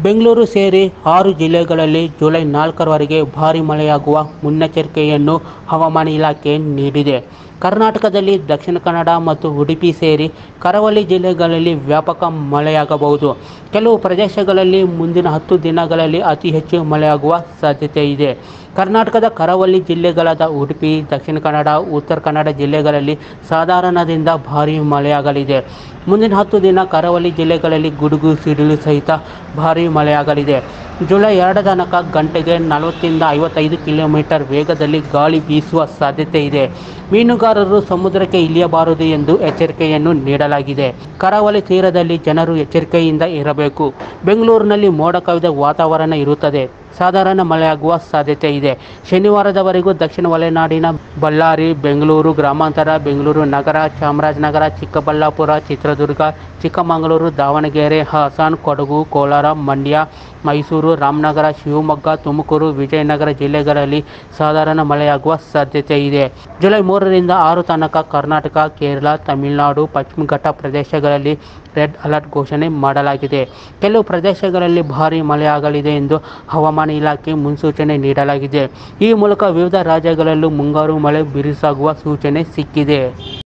ಬೆಂಗಳೂರು ಸೇರಿ 6 ಜಿಲ್ಲೆಗಳಲ್ಲಿ ಜುಲೈ 4ರವರೆಗೆ ಭಾರೀ ಮಳೆಯಾಗುವ ಮುನ್ನೆಚ್ಚರಿಕೆಯನ್ನು ಹವಾಮಾನ ಇಲಾಖೆ ನೀಡಿದೆ. ಕರ್ನಾಟಕದಲ್ಲಿ ದಕ್ಷಿಣ ಕನ್ನಡ ಮತ್ತು ಉಡುಪಿ ಸೇರಿ ಕರಾವಳಿ ಜಿಲ್ಲೆಗಳಲ್ಲಿ ವ್ಯಾಪಕ ಮಳೆಯಾಗಬಹುದು. ಕೆಲವು ಪ್ರದೇಶಗಳಲ್ಲಿ ಮುಂದಿನ 10 ದಿನಗಳಲ್ಲಿ ಅತಿ ಹೆಚ್ಚು ಮಳೆಯಾಗುವ ಸಾಧ್ಯತೆ ಇದೆ. ಕರ್ನಾಟಕದ ಕರಾವಳಿ ಜಿಲ್ಲೆಗಳಾದ ಉಡುಪಿ, ದಕ್ಷಿಣ ಕನ್ನಡ, ಉತ್ತರ ಕನ್ನಡ ಜಿಲ್ಲೆಗಳಲ್ಲಿ ಸಾಧಾರಣದಿಂದ ಭಾರೀ ಮಳೆಯಾಗಲಿದೆ. ಮುಂದಿನ 10 ದಿನ ಕರಾವಳಿ ಜಿಲ್ಲೆಗಳಲ್ಲಿ ಗುಡುಗು ಸಿಡಿಲು ಸಹಿತ ಭಾರೀ ಮಳೆಯಾಗಲಿದೆ. ಜುಲೈ 2 ತನಕ ಗಂಟೆಗೆ 40ರಿಂದ 55 ಕಿಲೋಮೀಟರ್ ವೇಗದಲ್ಲಿ ಗಾಳಿ ಬೀಸುವ ಸಾಧ್ಯತೆ ಇದೆ. ಮೀನುಗಾರರು ಸಮುದ್ರಕ್ಕೆ ಇಳಿಯಬಾರದು ಎಂದು ಎಚ್ಚರಿಕೆಯನ್ನು ನೀಡಲಾಗಿದೆ. ಕರಾವಳಿ ತೀರದಲ್ಲಿ ಜನರು ಎಚ್ಚರಿಕೆಯಿಂದ ಇರಬೇಕು. ಬೆಂಗಳೂರಿನಲ್ಲಿ ಮೋಡ ಕವಿದ ವಾತಾವರಣ ಇರುತ್ತದೆ. ಸಾಧಾರಣ ಮಳೆಯಾಗುವ ಸಾಧ್ಯತೆ ಇದೆ. ಶನಿವಾರದವರೆಗೂ ದಕ್ಷಿಣ ಒಳನಾಡಿನ ಬಳ್ಳಾರಿ, ಬೆಂಗಳೂರು ಗ್ರಾಮಾಂತರ, ಬೆಂಗಳೂರು ನಗರ, ಚಾಮರಾಜನಗರ, ಚಿಕ್ಕಬಳ್ಳಾಪುರ, ಚಿತ್ರದುರ್ಗ, ಚಿಕ್ಕಮಗಳೂರು, ದಾವಣಗೆರೆ, ಹಾಸನ, ಕೊಡಗು, ಕೋಲಾರ, ಮಂಡ್ಯ, ಮೈಸೂರು, ರಾಮನಗರ, ಶಿವಮೊಗ್ಗ, ತುಮಕೂರು, ವಿಜಯನಗರ ಜಿಲ್ಲೆಗಳಲ್ಲಿ ಸಾಧಾರಣ ಮಳೆಯಾಗುವ ಸಾಧ್ಯತೆ ಇದೆ. ಜುಲೈ 3ರಿಂದ 6 ತನಕ ಕರ್ನಾಟಕ, ಕೇರಳ, ತಮಿಳುನಾಡು, ಪಶ್ಚಿಮ ಘಟ್ಟ ಪ್ರದೇಶಗಳಲ್ಲಿ ರೆಡ್ ಅಲರ್ಟ್ ಘೋಷಣೆ ಮಾಡಲಾಗಿದೆ. ಕೆಲವು ಪ್ರದೇಶಗಳಲ್ಲಿ ಭಾರೀ ಮಳೆಯಾಗಲಿದೆ ಎಂದು ಹವಾಮಾನ ಇಲಾಖೆ ಮುನ್ಸೂಚನೆ ನೀಡಲಾಗಿದೆ. ಈ ಮೂಲಕ ವಿವಿಧ ರಾಜ್ಯಗಳಲ್ಲೂ ಮುಂಗಾರು ಮಳೆ ಬಿರುಸಾಗುವ ಸೂಚನೆ ಸಿಕ್ಕಿದೆ.